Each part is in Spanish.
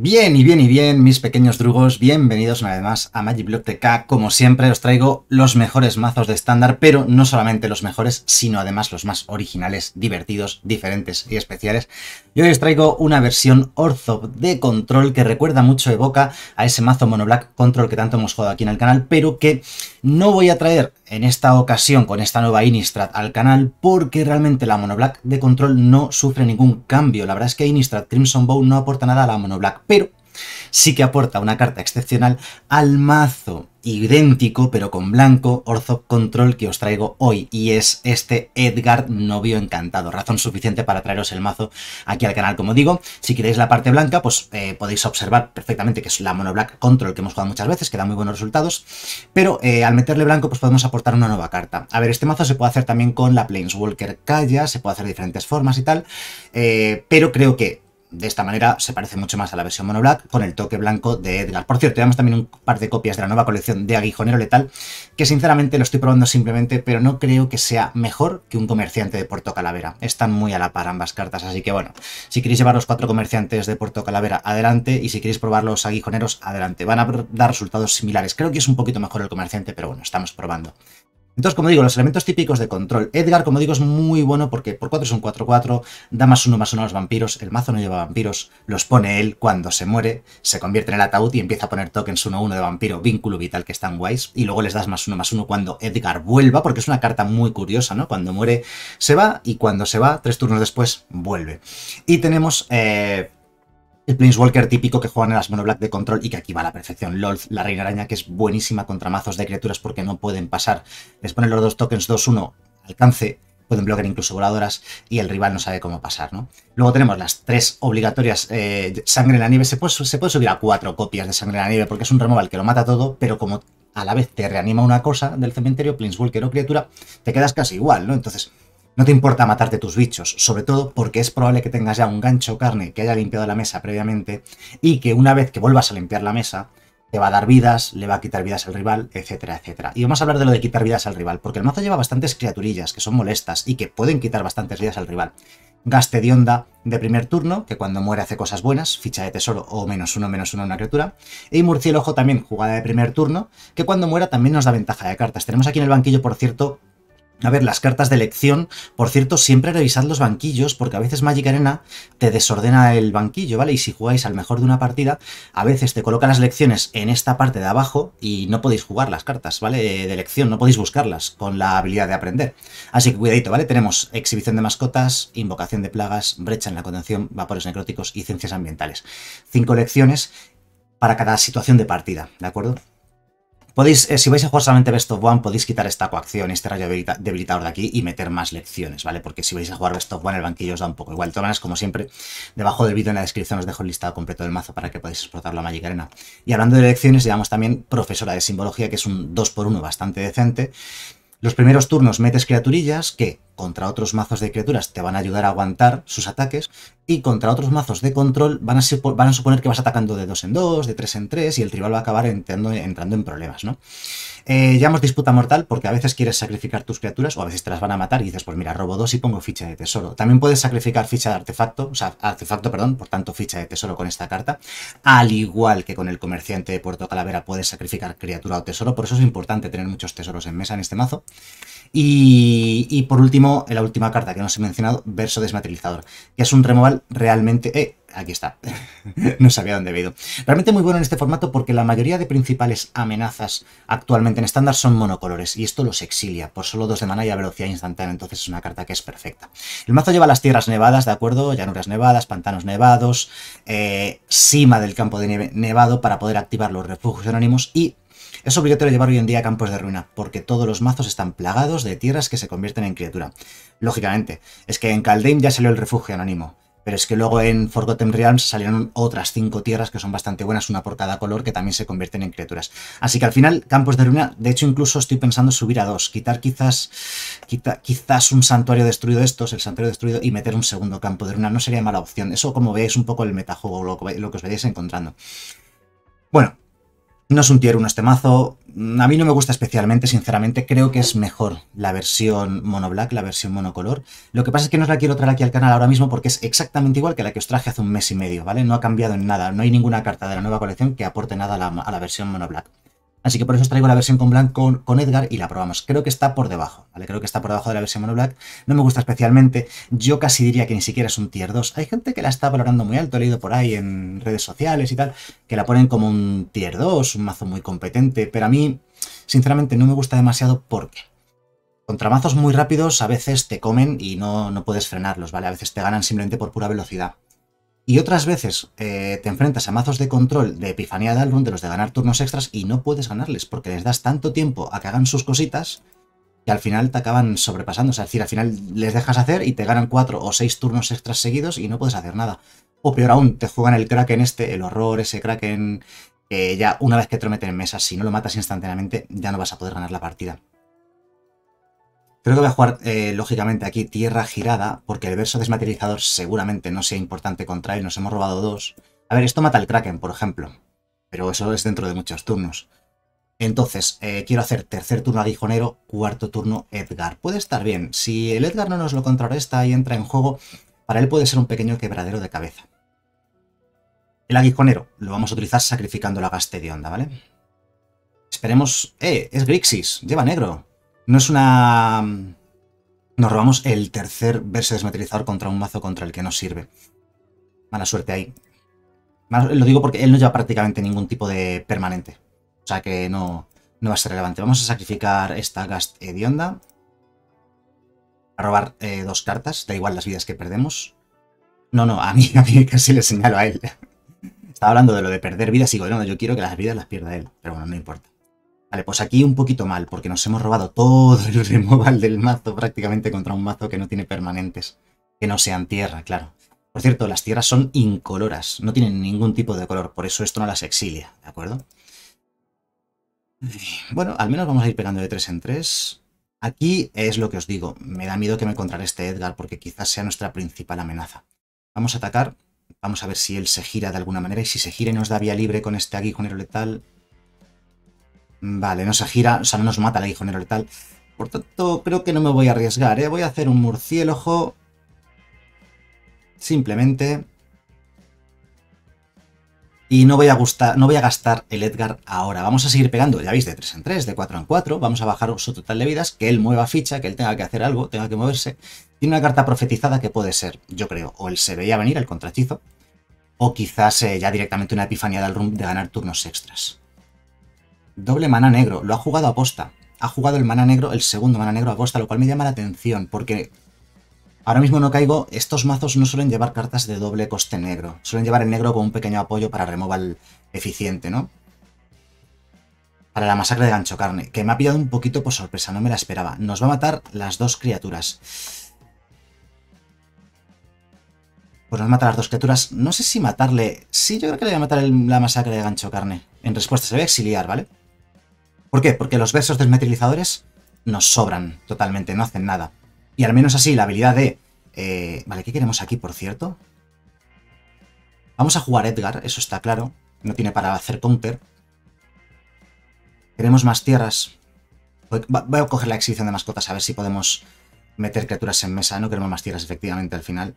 Bien, mis pequeños drugos, bienvenidos una vez más a Magicblock TK. Como siempre os traigo los mejores mazos de estándar, pero no solamente los mejores, sino además los más originales, divertidos, diferentes y especiales. Y hoy os traigo una versión Orzhov de control que recuerda mucho, evoca a ese mazo Mono Black Control que tanto hemos jugado aquí en el canal, pero que no voy a traer en esta ocasión con esta nueva Innistrad al canal porque realmente la Mono Black de control no sufre ningún cambio. La verdad es que Innistrad Crimson Bow no aporta nada a la Mono Black, pero sí que aporta una carta excepcional al mazo idéntico, pero con blanco, Orzhov Control que os traigo hoy, y es este Edgar Novio Encantado. Razón suficiente para traeros el mazo aquí al canal. Como digo, si queréis la parte blanca, pues podéis observar perfectamente que es la Mono Black Control que hemos jugado muchas veces, que da muy buenos resultados, pero al meterle blanco pues podemos aportar una nueva carta. A ver, este mazo se puede hacer también con la Planeswalker Kaya, se puede hacer de diferentes formas y tal, pero creo que de esta manera se parece mucho más a la versión Mono Black con el toque blanco de Edgar. Por cierto, tenemos también un par de copias de la nueva colección de Aguijonero Letal, que sinceramente lo estoy probando simplemente, pero no creo que sea mejor que un comerciante de Puerto Calavera. Están muy a la par ambas cartas, así que bueno, si queréis llevar los 4 comerciantes de Puerto Calavera, adelante, y si queréis probar los aguijoneros, adelante. Van a dar resultados similares. Creo que es un poquito mejor el comerciante, pero bueno, estamos probando. Entonces, como digo, los elementos típicos de control. Edgar, como digo, es muy bueno porque por 4 es un 4-4, da +1/+1 a los vampiros, el mazo no lleva vampiros, los pone él cuando se muere, se convierte en el ataúd y empieza a poner tokens 1-1 de vampiro, vínculo vital, que están guays, y luego les das +1/+1 cuando Edgar vuelva, porque es una carta muy curiosa, ¿no? Cuando muere se va, y cuando se va, 3 turnos después, vuelve. Y tenemos el Planeswalker típico que juegan en las Mono Black de control y que aquí va a la perfección. Lolth, la Reina Araña, que es buenísima contra mazos de criaturas porque no pueden pasar. Les ponen los 2 tokens 2-1 alcance, pueden bloquear incluso voladoras y el rival no sabe cómo pasar, ¿no? Luego tenemos las 3 obligatorias Sangre en la Nieve. Se puede subir a 4 copias de Sangre en la Nieve porque es un removal que lo mata todo, pero como a la vez te reanima una cosa del cementerio, Planeswalker o criatura, te quedas casi igual, ¿no? Entonces no te importa matarte tus bichos, sobre todo porque es probable que tengas ya un gancho carne que haya limpiado la mesa previamente y que una vez que vuelvas a limpiar la mesa te va a dar vidas, le va a quitar vidas al rival, etcétera, etcétera. Y vamos a hablar de lo de quitar vidas al rival, porque el mazo lleva bastantes criaturillas que son molestas y que pueden quitar bastantes vidas al rival. Gaste de onda de primer turno, que cuando muere hace cosas buenas, ficha de tesoro o -1/-1 a una criatura. Y Murciélago también, jugada de primer turno, que cuando muera también nos da ventaja de cartas. Tenemos aquí en el banquillo, por cierto, a ver, las cartas de elección. Por cierto, siempre revisad los banquillos, porque a veces Magic Arena te desordena el banquillo, ¿vale? Y si jugáis al mejor de una partida, a veces te coloca las elecciones en esta parte de abajo y no podéis jugar las cartas, ¿vale? De elección, no podéis buscarlas con la habilidad de aprender. Así que cuidadito, ¿vale? Tenemos exhibición de mascotas, invocación de plagas, brecha en la contención, vapores necróticos y ciencias ambientales. 5 elecciones para cada situación de partida, ¿de acuerdo? Podéis, si vais a jugar solamente Best of One, podéis quitar esta coacción, este rayo debilitador de aquí y meter más lecciones, ¿vale? Porque si vais a jugar Best of One, el banquillo os da un poco igual. De todas maneras, como siempre, debajo del vídeo en la descripción os dejo el listado completo del mazo para que podáis explotarlo a Magic Arena. Y hablando de lecciones, llevamos también Profesora de Simbología, que es un 2x1 bastante decente. Los primeros turnos metes criaturillas que contra otros mazos de criaturas te van a ayudar a aguantar sus ataques, y contra otros mazos de control van a suponer que vas atacando de 2 en 2, de 3 en 3, y el rival va a acabar entrando en problemas, ¿no? Llamos disputa mortal porque a veces quieres sacrificar tus criaturas o a veces te las van a matar y dices, pues mira, robo 2 y pongo ficha de tesoro. También puedes sacrificar ficha de artefacto, o sea, artefacto, perdón, por tanto ficha de tesoro con esta carta. Al igual que con el comerciante de Puerto Calavera puedes sacrificar criatura o tesoro, por eso es importante tener muchos tesoros en mesa en este mazo. Y por último, en la última carta que no os he mencionado, Verso Desmaterializador, que es un removal realmente... aquí está, no sabía dónde había ido. Realmente muy bueno en este formato porque la mayoría de principales amenazas actualmente en estándar son monocolores y esto los exilia por solo 2 de mana y a velocidad instantánea, entonces es una carta que es perfecta. El mazo lleva las tierras nevadas, ¿de acuerdo? Llanuras nevadas, pantanos nevados, cima del campo de nieve nevado para poder activar los refugios anónimos, y es obligatorio llevar hoy en día campos de ruina, porque todos los mazos están plagados de tierras que se convierten en criatura. Lógicamente, es que en Kaldheim ya salió el refugio anónimo, pero es que luego en Forgotten Realms salieron otras 5 tierras que son bastante buenas, una por cada color, que también se convierten en criaturas. Así que al final, campos de ruina, de hecho incluso estoy pensando subir a 2, quitar quizás un santuario destruido de estos, el santuario destruido, y meter un segundo campo de ruina, no sería mala opción. Eso, como veis, un poco el metajuego, lo que os veréis encontrando. Bueno, no es un tier 1 este mazo, A mí no me gusta especialmente, sinceramente. Creo que es mejor la versión mono black, la versión monocolor. Lo que pasa es que no os la quiero traer aquí al canal ahora mismo porque es exactamente igual que la que os traje hace un mes y medio, ¿vale? No ha cambiado en nada. No hay ninguna carta de la nueva colección que aporte nada a la versión mono black. Así que por eso os traigo la versión con Blanc con Edgar y la probamos. Creo que está por debajo, ¿vale? Creo que está por debajo de la versión mono black. No me gusta especialmente. Yo casi diría que ni siquiera es un tier 2. Hay gente que la está valorando muy alto, he leído por ahí en redes sociales y tal, que la ponen como un tier 2, un mazo muy competente, pero a mí, sinceramente, no me gusta demasiado porque contra mazos muy rápidos a veces te comen y no puedes frenarlos, ¿vale? A veces te ganan simplemente por pura velocidad. Y otras veces te enfrentas a mazos de control de Epifanía de Alrund, de los de ganar turnos extras, y no puedes ganarles porque les das tanto tiempo a que hagan sus cositas que al final te acaban sobrepasando. O sea, es decir, al final les dejas hacer y te ganan 4 o 6 turnos extras seguidos y no puedes hacer nada. O peor aún, te juegan el Kraken el horror, ese Kraken, que ya una vez que te lo meten en mesa, si no lo matas instantáneamente, ya no vas a poder ganar la partida. Creo que voy a jugar, lógicamente, aquí tierra girada, porque el verso desmaterializador seguramente no sea importante contra él. Nos hemos robado 2. A ver, esto mata al Kraken, por ejemplo, pero eso es dentro de muchos turnos. Entonces, quiero hacer tercer turno aguijonero, cuarto turno Edgar. Puede estar bien. Si el Edgar no nos lo contrarresta y entra en juego, para él puede ser un pequeño quebradero de cabeza. El aguijonero lo vamos a utilizar sacrificando la gaste de onda, ¿vale? Esperemos... es Grixis, lleva negro. No es una... Nos robamos el tercer verso desmaterializador contra un mazo contra el que no sirve. Mala suerte ahí. Lo digo porque él no lleva prácticamente ningún tipo de permanente. O sea que no va a ser relevante. Vamos a sacrificar esta Gast Hedionda. A robar 2 cartas. Da igual las vidas que perdemos. No, a mí casi le señalo a él. Estaba hablando de lo de perder vidas y digo, no, yo quiero que las vidas las pierda él. Pero bueno, no importa. Vale, pues aquí un poquito mal, porque nos hemos robado todo el removal del mazo prácticamente contra un mazo que no tiene permanentes. Que no sean tierra, claro. Por cierto, las tierras son incoloras, no tienen ningún tipo de color, por eso esto no las exilia, ¿de acuerdo? Bueno, al menos vamos a ir pegando de 3 en 3. Aquí es lo que os digo, me da miedo que me contrarreste Edgar, porque quizás sea nuestra principal amenaza. Vamos a atacar, vamos a ver si él se gira de alguna manera, y si se gira y nos da vía libre con este aguijonero letal... Vale, no se gira, o sea, no nos mata el aguijonero letal. Por tanto, creo que no me voy a arriesgar, ¿eh? Voy a hacer un murciélago. Simplemente. Y no voy a gastar el Edgar ahora. Vamos a seguir pegando, ya veis, de 3 en 3, de 4 en 4. Vamos a bajar su total de vidas, que él mueva ficha, que él tenga que hacer algo, tenga que moverse. Tiene una carta profetizada que puede ser, yo creo, o él se veía venir el contrahechizo, o quizás ya directamente una epifanía del Alrund de ganar turnos extras. Doble mana negro, lo ha jugado a posta. Ha jugado el mana negro, el segundo mana negro a posta, lo cual me llama la atención, porque ahora mismo no caigo, estos mazos no suelen llevar cartas de doble coste negro. Suelen llevar el negro con un pequeño apoyo para removal eficiente, ¿no? Para la masacre de gancho carne, que me ha pillado un poquito por sorpresa, no me la esperaba. Nos va a matar las 2 criaturas. Pues nos mata las 2 criaturas. No sé si matarle... Sí, yo creo que le voy a matar la masacre de gancho carne. En respuesta, se va a exiliar, ¿vale? ¿Por qué? Porque los versos desmaterializadores nos sobran totalmente, no hacen nada. Y al menos así la habilidad de... Vale, ¿qué queremos aquí, por cierto? Vamos a jugar Edgar, eso está claro. No tiene para hacer counter. Queremos más tierras. Voy a coger la exhibición de mascotas a ver si podemos meter criaturas en mesa. No queremos más tierras, efectivamente, al final.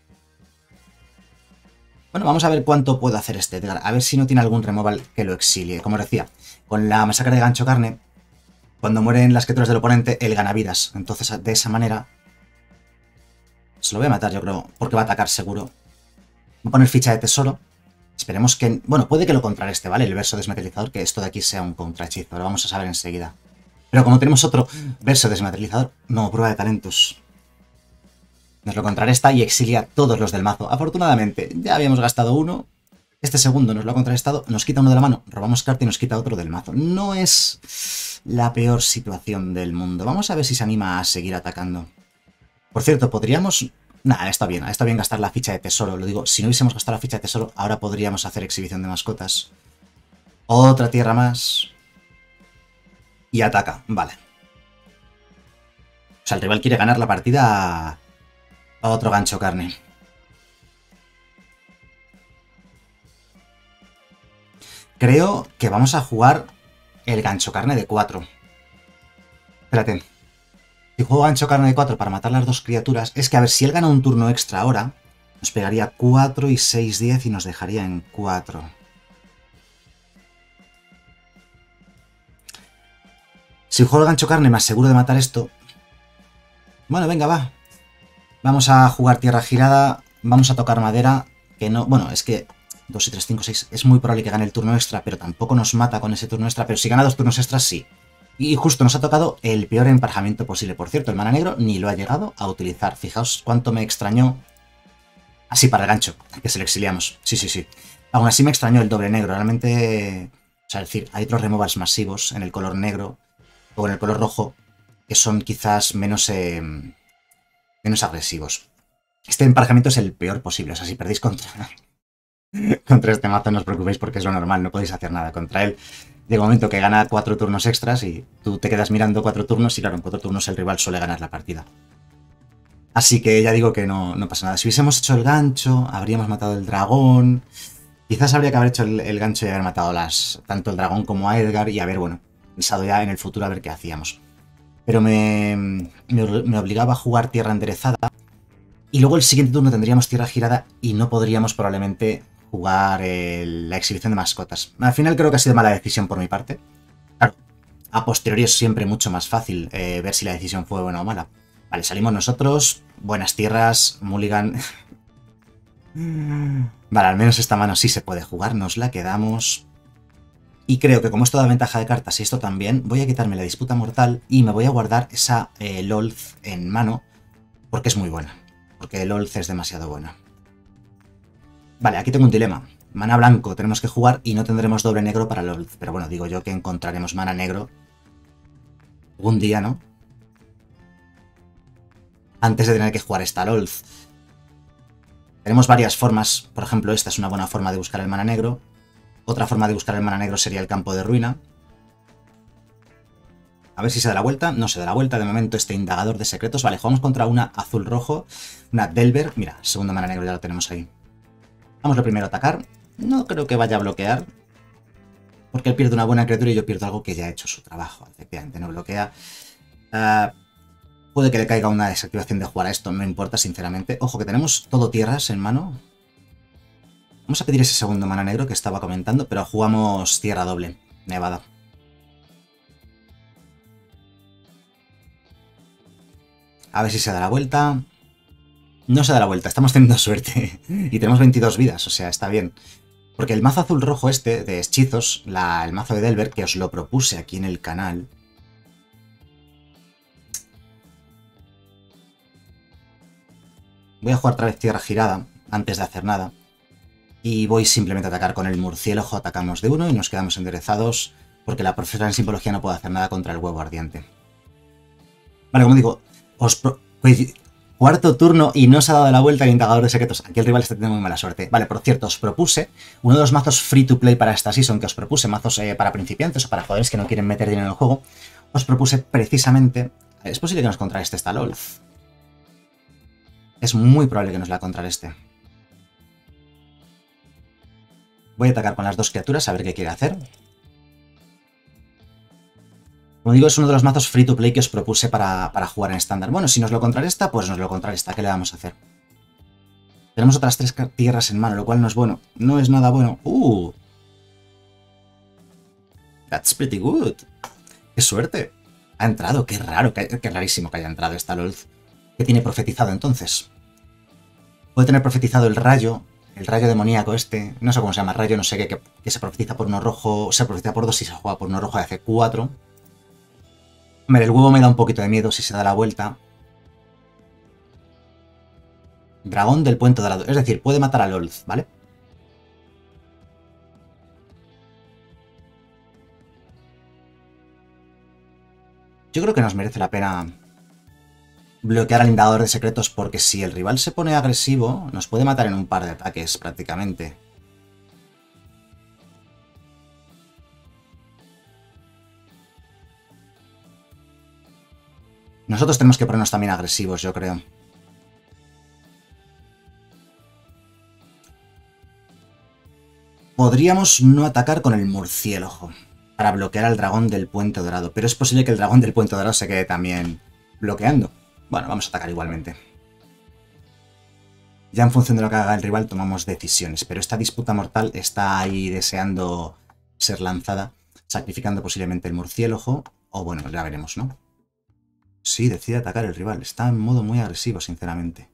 Bueno, vamos a ver cuánto puede hacer este Edgar. A ver si no tiene algún removal que lo exilie. Como os decía, con la masacre de gancho carne, cuando mueren las criaturas del oponente, él gana vidas. Entonces, de esa manera... Se lo voy a matar, yo creo, porque va a atacar seguro. Voy a poner ficha de tesoro. Esperemos que... Bueno, puede que lo contrarreste, ¿vale? El verso desmaterializador, que esto de aquí sea un contrahechizo. Lo vamos a saber enseguida. Pero como tenemos otro verso desmaterializador... No, prueba de talentos. Nos lo contrarresta y exilia todos los del mazo. Afortunadamente, ya habíamos gastado uno. Este segundo nos lo ha contrarrestado, nos quita uno de la mano, robamos carta y nos quita otro del mazo. No es la peor situación del mundo. Vamos a ver si se anima a seguir atacando. Por cierto, podríamos... Nada, está bien gastar la ficha de tesoro. Lo digo, si no hubiésemos gastado la ficha de tesoro, ahora podríamos hacer exhibición de mascotas. Otra tierra más. Y ataca, vale. O sea, el rival quiere ganar la partida a otro gancho carne. Creo que vamos a jugar el gancho carne de 4. Espérate. Si juego gancho carne de 4 para matar las dos criaturas, es que a ver, si él gana un turno extra ahora, nos pegaría 4 y 6, 10 y nos dejaría en 4. Si juego el gancho carne me aseguro de matar esto. Bueno, venga, va. Vamos a jugar tierra girada, vamos a tocar madera, que no... Bueno, es que 2 y 3, 5, 6... Es muy probable que gane el turno extra, pero tampoco nos mata con ese turno extra. Pero si gana 2 turnos extras, sí. Y justo nos ha tocado el peor emparejamiento posible. Por cierto, el mana negro ni lo ha llegado a utilizar. Fijaos cuánto me extrañó. Así para el gancho, que se lo exiliamos. Sí, sí, sí. Aún así me extrañó el doble negro. Realmente... O sea, es decir, hay otros removals masivos en el color negro o en el color rojo que son quizás menos agresivos. Este emparejamiento es el peor posible. O sea, si perdéis contra este mazo no os preocupéis porque es lo normal. No podéis hacer nada contra él. Llega un momento que gana 4 turnos extras y tú te quedas mirando 4 turnos y claro, en 4 turnos el rival suele ganar la partida. Así que ya digo que no pasa nada. Si hubiésemos hecho el gancho, habríamos matado el dragón. Quizás habría que haber hecho el gancho y haber matado tanto el dragón como a Edgar y haber, bueno, pensado ya en el futuro a ver qué hacíamos. Pero me obligaba a jugar tierra enderezada y luego el siguiente turno tendríamos tierra girada y no podríamos probablemente jugar la exhibición de mascotas. Al final creo que ha sido mala decisión por mi parte. Claro, a posteriori es siempre mucho más fácil ver si la decisión fue buena o mala. Vale, salimos nosotros, buenas tierras, Mulligan. Vale, al menos esta mano sí se puede jugar, nos la quedamos. Y creo que como esto da ventaja de cartas y esto también, voy a quitarme la disputa mortal y me voy a guardar esa Lolth en mano porque es muy buena. Porque Lolth es demasiado buena. Vale, aquí tengo un dilema. Mana blanco tenemos que jugar y no tendremos doble negro para Lolth. Pero bueno, digo yo que encontraremos mana negro algún día, ¿no? Antes de tener que jugar esta Lolth. Tenemos varias formas. Por ejemplo, esta es una buena forma de buscar el mana negro. Otra forma de buscar el mana negro sería el campo de ruina. A ver si se da la vuelta. No se da la vuelta. De momento este indagador de secretos. Vale, jugamos contra una azul-rojo. Una Delver. Mira, segundo mana negro ya lo tenemos ahí. Vamos lo primero a atacar. No creo que vaya a bloquear. Porque él pierde una buena criatura y yo pierdo algo que ya ha hecho su trabajo. Efectivamente, no bloquea. Puede que le caiga una desactivación de jugar a esto. No importa, sinceramente. Ojo, que tenemos todo tierras en mano. Vamos a pedir ese segundo mana negro que estaba comentando, pero jugamos tierra doble. Nevada. A ver si se da la vuelta. No se da la vuelta, estamos teniendo suerte. Y tenemos 22 vidas, o sea, está bien. Porque el mazo azul-rojo este, de hechizos, el mazo de Delver, que os lo propuse aquí en el canal. Voy a jugar otra vez tierra girada, antes de hacer nada. Y voy simplemente a atacar con el murciélago, atacamos de uno y nos quedamos enderezados. Porque la profesora en simbología no puede hacer nada contra el huevo ardiente. Vale, como digo, cuarto turno y no se ha dado la vuelta el indagador de secretos. Aquí el rival está teniendo muy mala suerte. Vale, por cierto, os propuse uno de los mazos free to play para esta season que os propuse, mazos para principiantes o para jugadores que no quieren meter dinero en el juego. Os propuse precisamente... Es posible que nos contrarreste esta Lolth. Es muy probable que nos la contrarreste. Voy a atacar con las dos criaturas a ver qué quiere hacer. Como digo, es uno de los mazos free to play que os propuse para jugar en estándar. Bueno, si nos lo contrarresta, pues nos lo contrarresta. ¿Qué le vamos a hacer? Tenemos otras 3 tierras en mano, lo cual no es bueno. No es nada bueno. That's pretty good. ¡Qué suerte! Ha entrado, qué raro, qué rarísimo que haya entrado esta Lolth. ¿Qué tiene profetizado entonces? Puede tener profetizado el rayo demoníaco este. No sé cómo se llama, rayo, no sé qué, que se profetiza por uno rojo. Se profetiza por 2 y se juega por uno rojo de hace 4. Hombre, el huevo me da un poquito de miedo si se da la vuelta. Dragón del puente dorado. Es decir, puede matar a Lolth, ¿vale? Yo creo que nos merece la pena bloquear al indagador de secretos porque si el rival se pone agresivo, nos puede matar en un par de ataques prácticamente. Nosotros tenemos que ponernos también agresivos, yo creo. Podríamos no atacar con el murciélago. para bloquear al dragón del Puente Dorado. Pero es posible que el dragón del Puente Dorado se quede también bloqueando. Bueno, vamos a atacar igualmente. Ya en función de lo que haga el rival tomamos decisiones, pero esta disputa mortal está ahí deseando ser lanzada, sacrificando posiblemente el murciélago, o bueno, ya veremos, ¿no? Sí, decide atacar el rival, está en modo muy agresivo, sinceramente.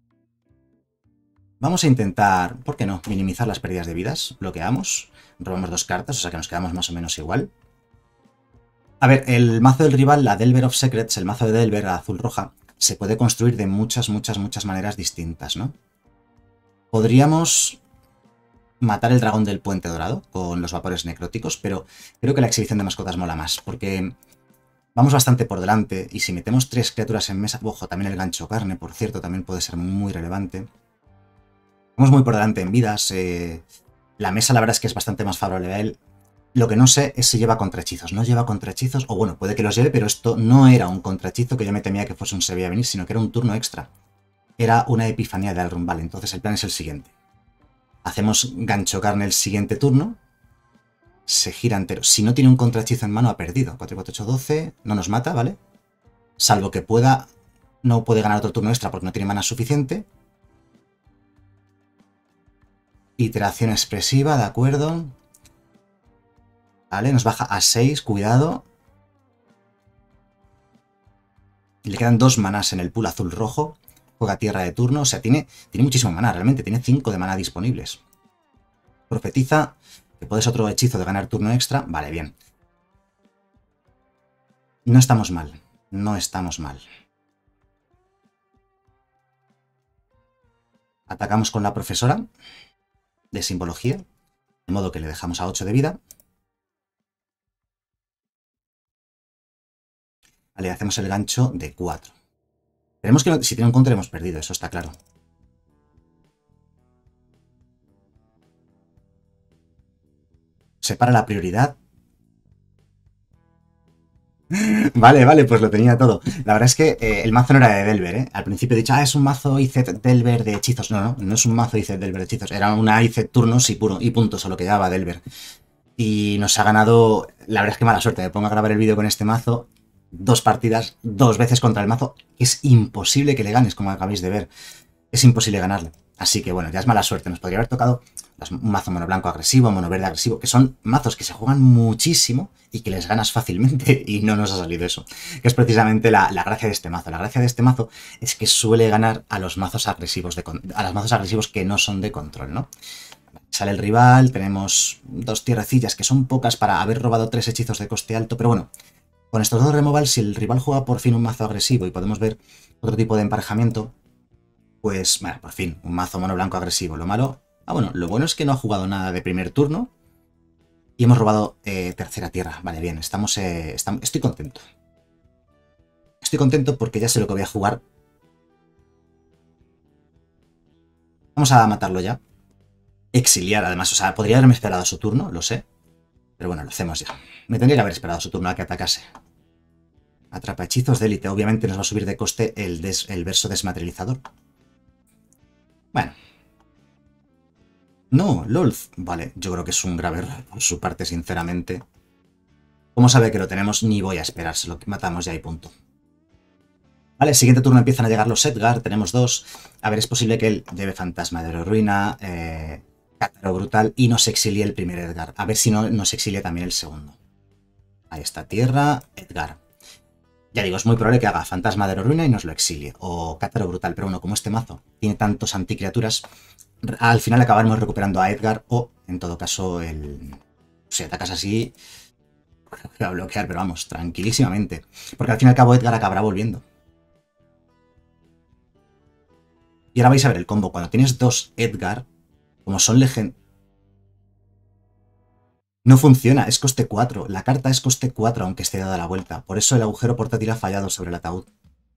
Vamos a intentar, ¿por qué no?, minimizar las pérdidas de vidas, bloqueamos, robamos 2 cartas, o sea que nos quedamos más o menos igual. A ver, el mazo del rival, la Delver of Secrets, el mazo de Delver azul-roja, se puede construir de muchas maneras distintas, ¿no? Podríamos matar el dragón del Puente Dorado con los vapores necróticos, pero creo que la exhibición de mascotas mola más, porque vamos bastante por delante, y si metemos 3 criaturas en mesa, ojo, también el gancho carne, por cierto, también puede ser muy relevante. Vamos muy por delante en vidas, la mesa la verdad es que es bastante más favorable a él. Lo que no sé es si lleva contrahechizos. No lleva contrahechizos, o bueno, puede que los lleve, pero esto no era un contrahechizo que yo me temía que fuese un se veía venir, sino que era un turno extra. Era una epifanía de Alrun. Vale, entonces el plan es el siguiente. Hacemos gancho carne el siguiente turno. Se gira entero. Si no tiene un contrahechizo en mano, ha perdido. 4, 4, 8, 12. No nos mata, ¿vale? Salvo que pueda... No puede ganar otro turno extra porque no tiene mana suficiente. Iteración expresiva, de acuerdo. Vale, nos baja a 6, cuidado. Le quedan 2 manás en el pool azul-rojo. Juega tierra de turno, o sea, tiene muchísimo maná, realmente, tiene 5 de maná disponibles. Profetiza, que puede ser otro hechizo de ganar turno extra. Vale, bien. No estamos mal, no estamos mal. Atacamos con la profesora de simbología, de modo que le dejamos a 8 de vida. Vale, hacemos el gancho de 4. Tenemos que, si tiene un counter hemos perdido, eso está claro. Separa la prioridad. Vale, pues lo tenía todo. La verdad es que el mazo no era de Delver, ¿eh? Al principio he dicho, es un mazo IZ Delver de hechizos. No es un mazo IZ Delver de hechizos. Era una IZ turnos y punto, solo que llevaba Delver. Y nos ha ganado, la verdad es que mala suerte. Me pongo a grabar el vídeo con este mazo. 2 partidas, 2 veces contra el mazo. Es imposible que le ganes, como acabáis de ver. Es imposible ganarle. Así que bueno, ya es mala suerte. Nos podría haber tocado un mazo mono blanco agresivo, mono verde agresivo, que son mazos que se juegan muchísimo y que les ganas fácilmente, y no nos ha salido eso. Que es precisamente la gracia de este mazo. La gracia de este mazo es que suele ganar a los mazos agresivos, a los mazos agresivos que no son de control, ¿no? Sale el rival, tenemos 2 tierrecillas que son pocas para haber robado 3 hechizos de coste alto, pero bueno, con estos 2 removals, si el rival juega por fin un mazo agresivo y podemos ver otro tipo de emparejamiento, pues, bueno, por fin, un mazo mono blanco agresivo. Lo malo... bueno, lo bueno es que no ha jugado nada de primer turno y hemos robado tercera tierra. Vale, bien, estoy contento. Estoy contento porque ya sé lo que voy a jugar. Vamos a matarlo ya. Exiliar, además, o sea, podría haberme esperado a su turno, lo sé. Pero bueno, lo hacemos ya. Me tendría que haber esperado a su turno a que atacase. Atrapa hechizos de élite. Obviamente nos va a subir de coste el verso desmaterializador. Bueno. No, Lolth. Vale, yo creo que es un grave error por su parte, sinceramente. Como sabe que lo tenemos, ni voy a esperar. Se lo matamos ya y punto. Vale, siguiente turno empiezan a llegar los Edgar. Tenemos 2. A ver, es posible que él lleve Fantasma de Ruina, Cátaro Brutal y nos exilie el primer Edgar. A ver si no nos exilia también el segundo. Ahí está, tierra, Edgar. Ya digo, es muy probable que haga Fantasma de Ruina y nos lo exilie. O Cátaro Brutal. Pero bueno, como este mazo tiene tantos anticriaturas, al final acabaremos recuperando a Edgar o, en todo caso, si atacas así, voy a bloquear, pero vamos, tranquilísimamente. Porque al fin y al cabo Edgar acabará volviendo. Y ahora vais a ver el combo. Cuando tienes 2 Edgar, como son legendarios... No funciona, es coste 4. La carta es coste 4 aunque esté dada la vuelta. Por eso el agujero portátil ha fallado sobre el ataúd.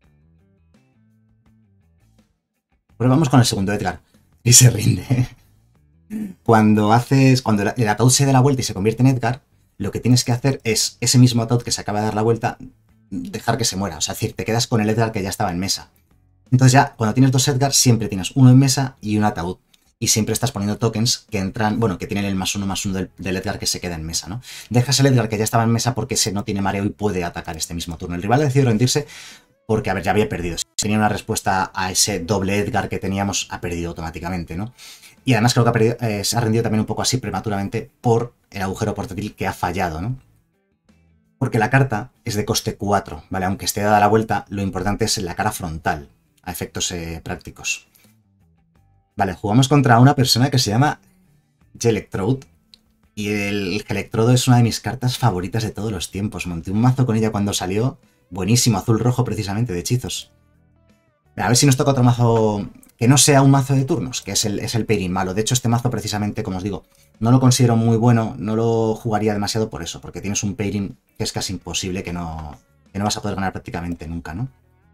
Pero vamos con el segundo Edgar. Y se rinde. Cuando el ataúd se da la vuelta y se convierte en Edgar, lo que tienes que hacer es ese mismo ataúd que se acaba de dar la vuelta, dejar que se muera. O sea, es decir, te quedas con el Edgar que ya estaba en mesa. Entonces ya, cuando tienes 2 Edgar, siempre tienes uno en mesa y un ataúd. y siempre estás poniendo tokens que entran, bueno, que tienen el +1/+1 del Edgar que se queda en mesa, ¿no? Dejas el Edgar que ya estaba en mesa porque ese no tiene mareo y puede atacar este mismo turno. El rival decidió rendirse porque, a ver, ya había perdido. Si tenía una respuesta a ese doble Edgar que teníamos, ha perdido automáticamente, ¿no? Y además creo que se ha rendido también un poco así prematuramente por el agujero portátil que ha fallado, ¿no? Porque la carta es de coste 4, ¿vale? Aunque esté dada la vuelta, lo importante es la cara frontal, a efectos prácticos. Vale, jugamos contra una persona que se llama Gelectrode. Y el Gelectrodo es una de mis cartas favoritas de todos los tiempos. Monté un mazo con ella cuando salió. Buenísimo, azul-rojo precisamente, de hechizos. A ver si nos toca otro mazo que no sea un mazo de turnos, que es el pairing malo. De hecho, este mazo precisamente, como os digo, no lo considero muy bueno, no lo jugaría demasiado por eso, porque tienes un pairing que es casi imposible, que no vas a poder ganar prácticamente nunca, ¿no?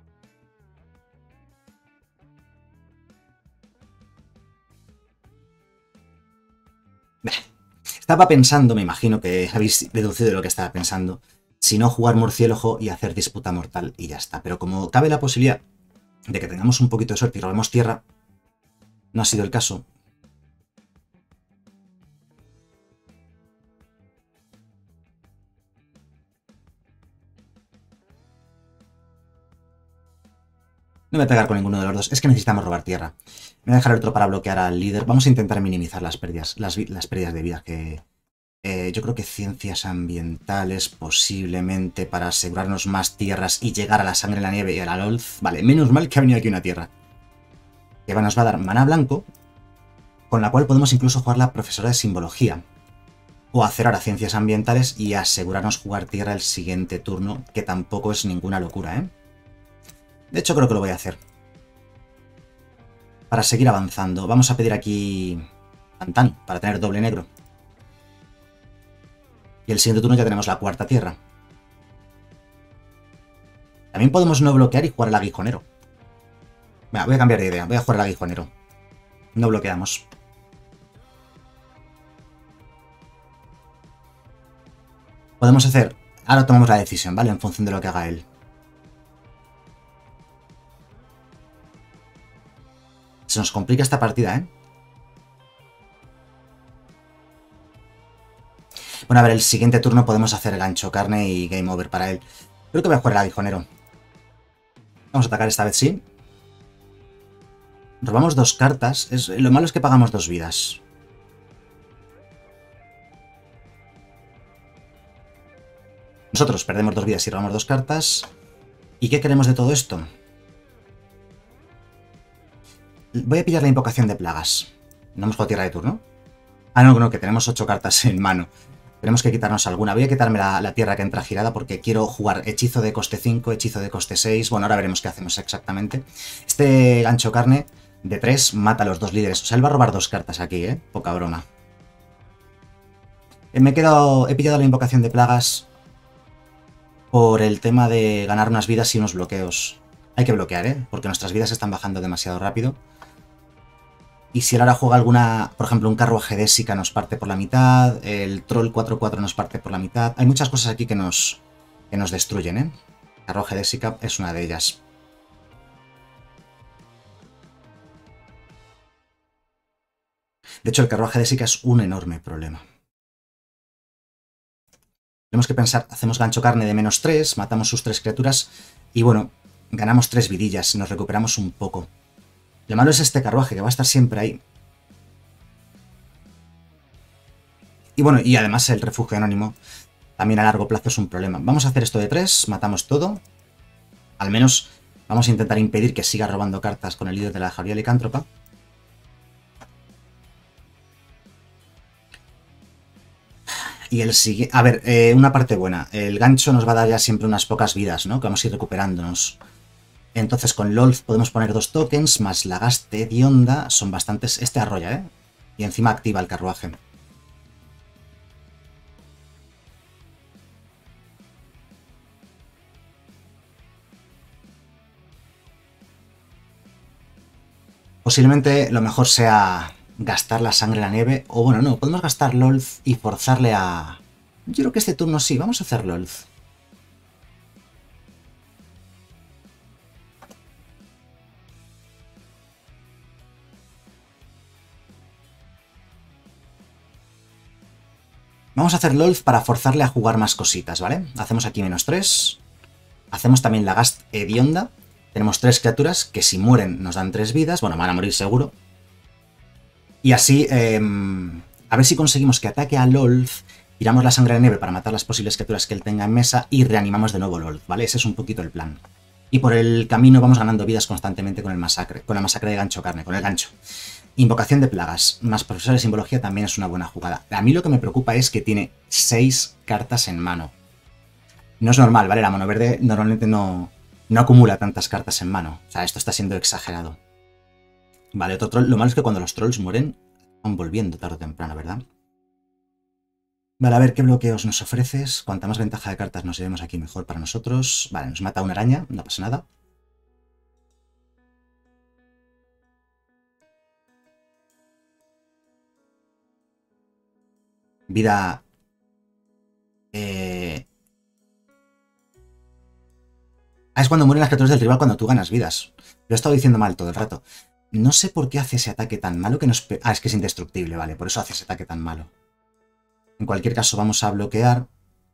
Estaba pensando, me imagino que habéis deducido de lo que estaba pensando, si no jugar murciélago y hacer disputa mortal y ya está. Pero como cabe la posibilidad de que tengamos un poquito de suerte y robemos tierra, no ha sido el caso. No voy a pegar con ninguno de los dos, es que necesitamos robar tierra. Me voy a dejar el otro para bloquear al líder. Vamos a intentar minimizar las pérdidas, las pérdidas de vida que... yo creo que ciencias ambientales posiblemente para asegurarnos más tierras y llegar a la sangre en la nieve y a la LOLZ. Vale, menos mal que ha venido aquí una tierra. Que nos va a dar maná blanco, con la cual podemos incluso jugar la profesora de simbología. O hacer ahora ciencias ambientales y asegurarnos jugar tierra el siguiente turno, que tampoco es ninguna locura, ¿eh? De hecho, creo que lo voy a hacer. Para seguir avanzando. Vamos a pedir aquí Pantano, para tener doble negro. Y el siguiente turno ya tenemos la cuarta tierra. También podemos no bloquear y jugar al aguijonero. Venga, voy a cambiar de idea. Voy a jugar al aguijonero. No bloqueamos. Podemos hacer... Ahora tomamos la decisión, ¿vale? En función de lo que haga él. Se nos complica esta partida, ¿eh? Bueno, a ver, el siguiente turno podemos hacer gancho carne y game over para él. Creo que voy a jugar el aguijonero. Vamos a atacar esta vez, sí. Robamos 2 cartas. Lo malo es que pagamos 2 vidas. Nosotros perdemos 2 vidas y robamos 2 cartas. ¿Y qué queremos de todo esto? Voy a pillar la invocación de plagas. ¿No hemos jugado tierra de turno? Ah, no, que tenemos 8 cartas en mano. Tenemos que quitarnos alguna. Voy a quitarme la tierra que entra girada porque quiero jugar hechizo de coste 5, hechizo de coste 6. Bueno, ahora veremos qué hacemos exactamente. Este gancho carne de 3 mata a los 2 líderes. O sea, él va a robar 2 cartas aquí, ¿eh? Poca broma. He pillado la invocación de plagas por el tema de ganar unas vidas y unos bloqueos. Hay que bloquear, ¿eh? Porque nuestras vidas están bajando demasiado rápido. Y si él ahora juega alguna, por ejemplo, un carruaje de Sica nos parte por la mitad, el troll 4-4 nos parte por la mitad. Hay muchas cosas aquí que nos destruyen, ¿eh? Carruaje de Sica es una de ellas. De hecho, el carruaje de Sica es un enorme problema. Tenemos que pensar, hacemos gancho carne de -3, matamos sus 3 criaturas y bueno, ganamos 3 vidillas y nos recuperamos un poco. Lo malo es este carruaje, que va a estar siempre ahí. Y bueno, y además el refugio anónimo también a largo plazo es un problema. Vamos a hacer esto de 3, matamos todo. Al menos vamos a intentar impedir que siga robando cartas con el líder de la jauría licántropa. Y el siguiente... A ver, una parte buena. El gancho nos va a dar ya siempre unas pocas vidas, ¿no? Que vamos a ir recuperándonos. Entonces con LOLZ podemos poner 2 tokens, más la gaste hedionda. Son bastantes... Este arrolla, ¿eh? Y encima activa el carruaje. Posiblemente lo mejor sea gastar la sangre en la nieve. O bueno, no, podemos gastar LOLZ y forzarle a... Yo creo que este turno sí, vamos a hacer LOLZ. Vamos a hacer LOLF para forzarle a jugar más cositas, ¿vale? Hacemos aquí -3. Hacemos también la Gast hedionda. Tenemos 3 criaturas que si mueren nos dan 3 vidas. Bueno, van a morir seguro. Y así, a ver si conseguimos que ataque a LOLF. Tiramos la sangre de nieve para matar las posibles criaturas que él tenga en mesa y reanimamos de nuevo LOLF, ¿vale? Ese es un poquito el plan. Y por el camino vamos ganando vidas constantemente con el masacre, con la masacre de gancho carne, con el gancho. Invocación de plagas, más profesor de simbología también es una buena jugada. A mí lo que me preocupa es que tiene 6 cartas en mano. No es normal, ¿vale? La mano verde normalmente no acumula tantas cartas en mano. O sea, esto está siendo exagerado. Vale, otro troll. Lo malo es que cuando los trolls mueren, van volviendo tarde o temprano, ¿verdad? Vale, a ver qué bloqueos nos ofreces. Cuanta más ventaja de cartas nos llevemos aquí, mejor para nosotros. Vale, nos mata una araña, no pasa nada. Vida... es cuando mueren las criaturas del rival cuando tú ganas vidas. Lo he estado diciendo mal todo el rato. No sé por qué hace ese ataque tan malo que nos... es que es indestructible, vale. Por eso hace ese ataque tan malo. En cualquier caso vamos a bloquear.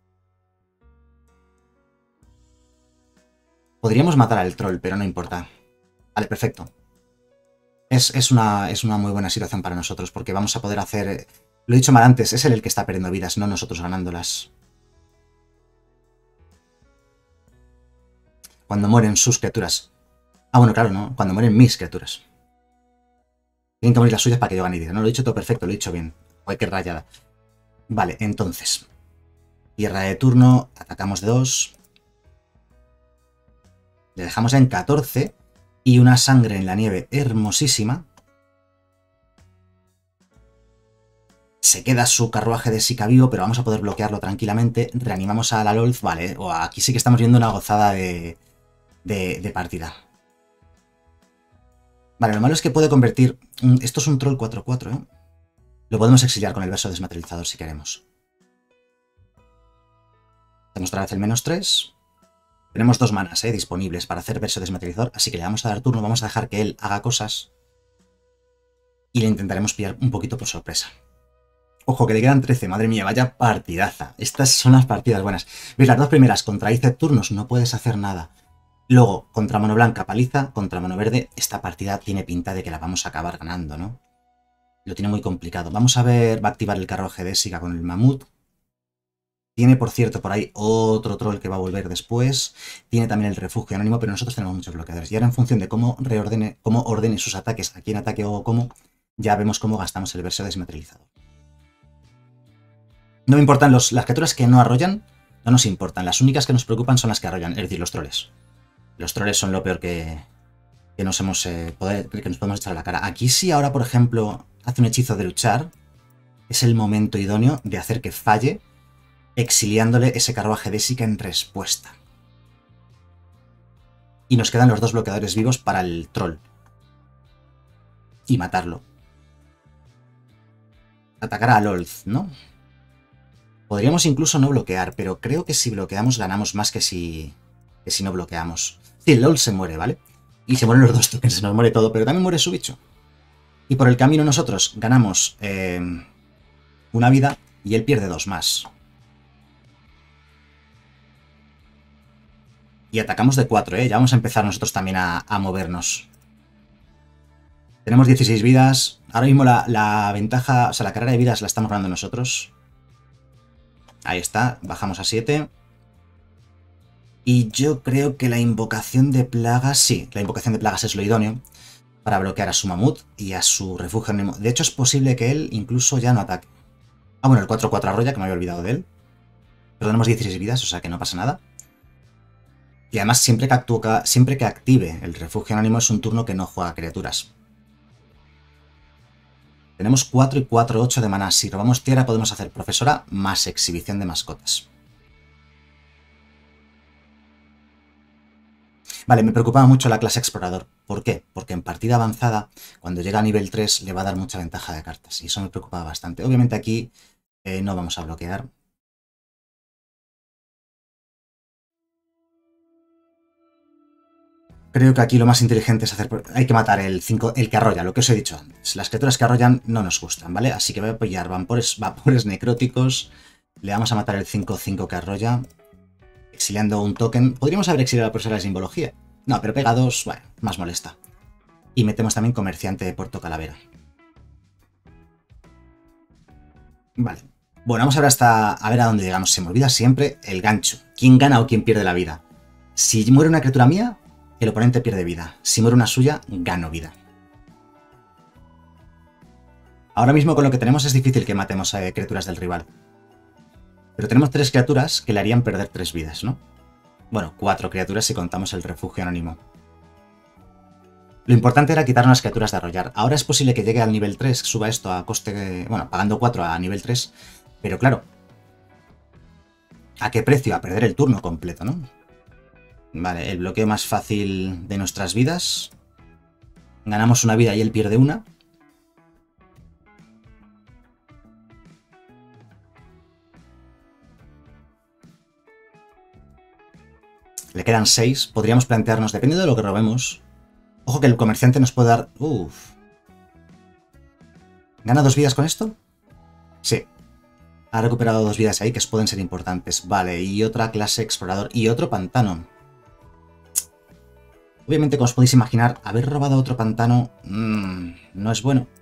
Podríamos matar al troll, pero no importa. Vale, perfecto. Es una muy buena situación para nosotros, porque vamos a poder hacer... Lo he dicho mal antes, es él el que está perdiendo vidas, no nosotros ganándolas. Cuando mueren sus criaturas. Ah, bueno, claro, no. Cuando mueren mis criaturas. Tienen que morir las suyas para que yo gane vida. No, lo he dicho todo perfecto, lo he dicho bien. Joder, qué rayada. Vale, entonces. Tierra de turno, atacamos de 2. Le dejamos en 14. Y una sangre en la nieve hermosísima. Se queda su carruaje de Sika vivo, pero vamos a poder bloquearlo tranquilamente. Reanimamos a la LOLF, vale. O aquí sí que estamos viendo una gozada de partida. Vale, lo malo es que puede convertir... Esto es un troll 4-4, ¿eh? Lo podemos exiliar con el verso desmaterializador si queremos. Tenemos otra vez el -3. Tenemos 2 manas disponibles para hacer verso desmaterializador, así que le vamos a dar turno, vamos a dejar que él haga cosas. Y le intentaremos pillar un poquito por sorpresa. Ojo, que le quedan 13, madre mía, vaya partidaza. Estas son las partidas buenas. ¿Veis? Las 2 primeras, contra Iced turnos, no puedes hacer nada. Luego, contra mano blanca, paliza, contra mano verde, esta partida tiene pinta de que la vamos a acabar ganando, ¿no? Lo tiene muy complicado. Vamos a ver, va a activar el carruaje de Sika con el mamut. Tiene, por cierto, por ahí otro troll que va a volver después. Tiene también el refugio anónimo, pero nosotros tenemos muchos bloqueadores. Y ahora en función de cómo ordene sus ataques, a quién ataque o cómo, ya vemos cómo gastamos el verso desmaterializador. No me importan las criaturas que no arrollan, no nos importan. Las únicas que nos preocupan son las que arrollan, es decir, los troles. Los troles son lo peor que nos podemos echar a la cara. Aquí sí ahora, por ejemplo, hace un hechizo de luchar, es el momento idóneo de hacer que falle, exiliándole ese carruaje de Sika en respuesta. Y nos quedan los 2 bloqueadores vivos para el troll. Y matarlo. Atacar a Lolth, ¿no? Podríamos incluso no bloquear, pero creo que si bloqueamos ganamos más que si no bloqueamos. Sí, el LOL se muere, ¿vale? Y se mueren los 2 tokens, se nos muere todo, pero también muere su bicho. Y por el camino nosotros ganamos una vida y él pierde 2 más. Y atacamos de 4, ¿eh? Ya vamos a empezar nosotros también a movernos. Tenemos 16 vidas. Ahora mismo la ventaja, o sea, la carrera de vidas la estamos ganando nosotros. Ahí está, bajamos a 7. Y yo creo que la invocación de plagas, sí, la invocación de plagas es lo idóneo para bloquear a su mamut y a su refugio anónimo. De hecho, es posible que él incluso ya no ataque. Ah, bueno, el 4-4 arrolla, que me había olvidado de él. Pero tenemos 16 vidas, o sea que no pasa nada. Y además, siempre que active el refugio anónimo es un turno que no juega criaturas. Tenemos 4 y 4, 8 de maná. Si robamos tierra podemos hacer profesora más exhibición de mascotas. Vale, me preocupaba mucho la clase explorador. ¿Por qué? Porque en partida avanzada, cuando llega a nivel 3, le va a dar mucha ventaja de cartas. Y eso me preocupaba bastante. Obviamente aquí no vamos a bloquear. Creo que aquí lo más inteligente es hacer... Hay que matar el que arrolla, lo que os he dicho antes. Las criaturas que arrollan no nos gustan, ¿vale? Así que voy a pillar vapores necróticos Le vamos a matar el 5-5 que arrolla. Exiliando un token. Podríamos haber exiliado a la profesora de simbología. No, pero pega 2, bueno, más molesta. Y metemos también comerciante de Puerto Calavera. Vale. Bueno, vamos ahora a ver a dónde llegamos. Se me olvida siempre el gancho. ¿Quién gana o quién pierde la vida? Si muere una criatura mía, el oponente pierde vida. Si muere una suya, gano vida. Ahora mismo con lo que tenemos es difícil que matemos a criaturas del rival. Pero tenemos 3 criaturas que le harían perder 3 vidas, ¿no? Bueno, 4 criaturas si contamos el refugio anónimo. Lo importante era quitar unas criaturas de arrollar. Ahora es posible que llegue al nivel 3, suba esto a coste... Bueno, pagando 4 a nivel 3. Pero claro, ¿a qué precio? A perder el turno completo, ¿no? Vale, el bloqueo más fácil de nuestras vidas. Ganamos una vida y él pierde una. Le quedan 6. Podríamos plantearnos, dependiendo de lo que robemos... Ojo que el comerciante nos puede dar... Uf. ¿Gana 2 vidas con esto? Sí. Ha recuperado 2 vidas ahí que pueden ser importantes. Vale, y otra clase explorador. Y otro pantano. Obviamente, como os podéis imaginar, haber robado otro pantano no es bueno.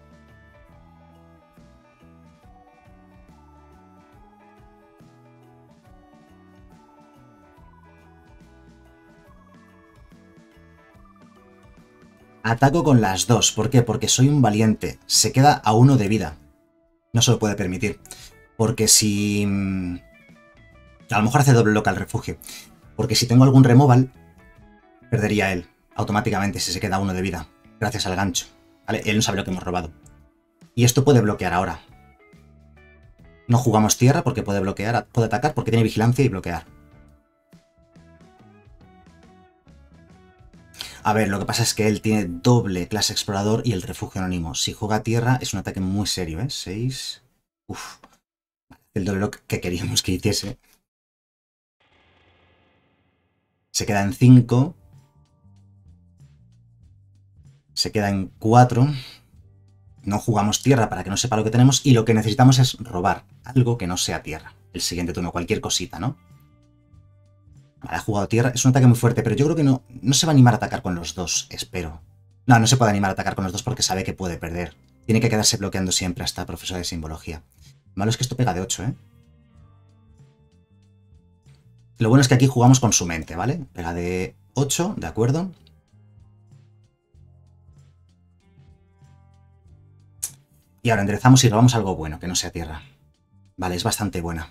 Ataco con las 2. ¿Por qué? Porque soy un valiente. Se queda a 1 de vida. No se lo puede permitir. Porque si... A lo mejor hace doble loca al refugio. Porque si tengo algún removal, perdería él automáticamente si se queda a 1 de vida. Gracias al gancho. ¿Vale? Él no sabe lo que hemos robado. Y esto puede bloquear ahora. No jugamos tierra porque puede bloquear, puede atacar porque tiene vigilancia y bloquear. A ver, lo que pasa es que él tiene doble clase explorador y el refugio anónimo. Si juega tierra es un ataque muy serio, ¿eh? 6. Uf. El doble lock que queríamos que hiciese. Se queda en 5. Se queda en 4. No jugamos tierra para que no sepa lo que tenemos. Y lo que necesitamos es robar algo que no sea tierra. El siguiente turno, cualquier cosita, ¿no? Vale, ha jugado tierra. Es un ataque muy fuerte, pero yo creo que no se va a animar a atacar con los 2, espero. No, no se puede animar a atacar con los 2 porque sabe que puede perder. Tiene que quedarse bloqueando siempre hasta profesor de simbología. Lo malo es que esto pega de 8, ¿eh? Lo bueno es que aquí jugamos con su mente, ¿vale? Pega de 8, ¿de acuerdo? Y ahora enderezamos y robamos algo bueno, que no sea tierra. Vale, es bastante buena.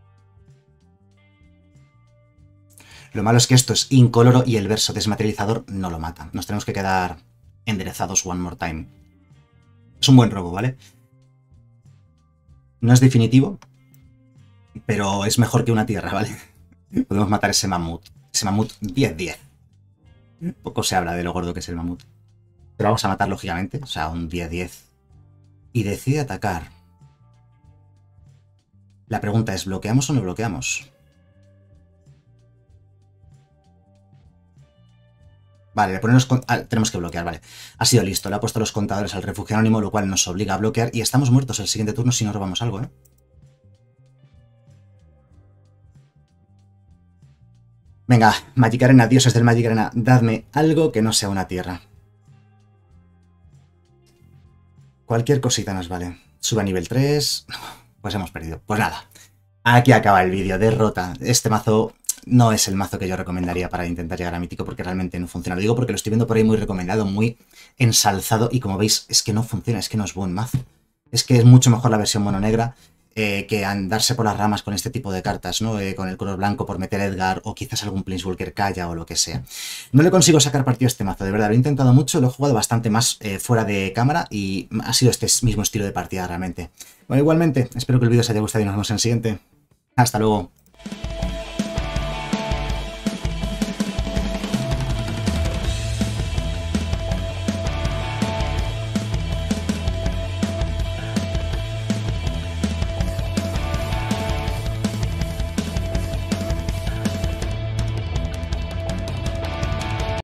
Lo malo es que esto es incoloro y el verso desmaterializador no lo mata. Nos tenemos que quedar enderezados one more time. Es un buen robo, ¿vale? No es definitivo, pero es mejor que una tierra, ¿vale? Podemos matar ese mamut. Ese mamut 10-10. Poco se habla de lo gordo que es el mamut. Pero vamos a matar lógicamente, o sea, un 10-10. Y decide atacar. La pregunta es, ¿bloqueamos o no bloqueamos? Vale, tenemos que bloquear, vale. Ha sido listo, le ha puesto los contadores al refugio anónimo, lo cual nos obliga a bloquear y estamos muertos el siguiente turno si no robamos algo, ¿eh? Venga, Magic Arena, dioses del Magic Arena, dadme algo que no sea una tierra. Cualquier cosita nos vale. Sube a nivel 3. Pues hemos perdido. Pues nada. Aquí acaba el vídeo. Derrota. Este mazo no es el mazo que yo recomendaría para intentar llegar a mítico porque realmente no funciona. Lo digo porque lo estoy viendo por ahí muy recomendado, muy ensalzado y como veis es que no funciona, es que no es buen mazo. Es que es mucho mejor la versión mono negra que andarse por las ramas con este tipo de cartas, ¿no? Con el color blanco por meter Edgar o quizás algún Planeswalker Kaya o lo que sea. No le consigo sacar partido a este mazo, de verdad, lo he intentado mucho, lo he jugado bastante más fuera de cámara y ha sido este mismo estilo de partida realmente. Bueno, igualmente, espero que el vídeo os haya gustado y nos vemos en el siguiente. Hasta luego.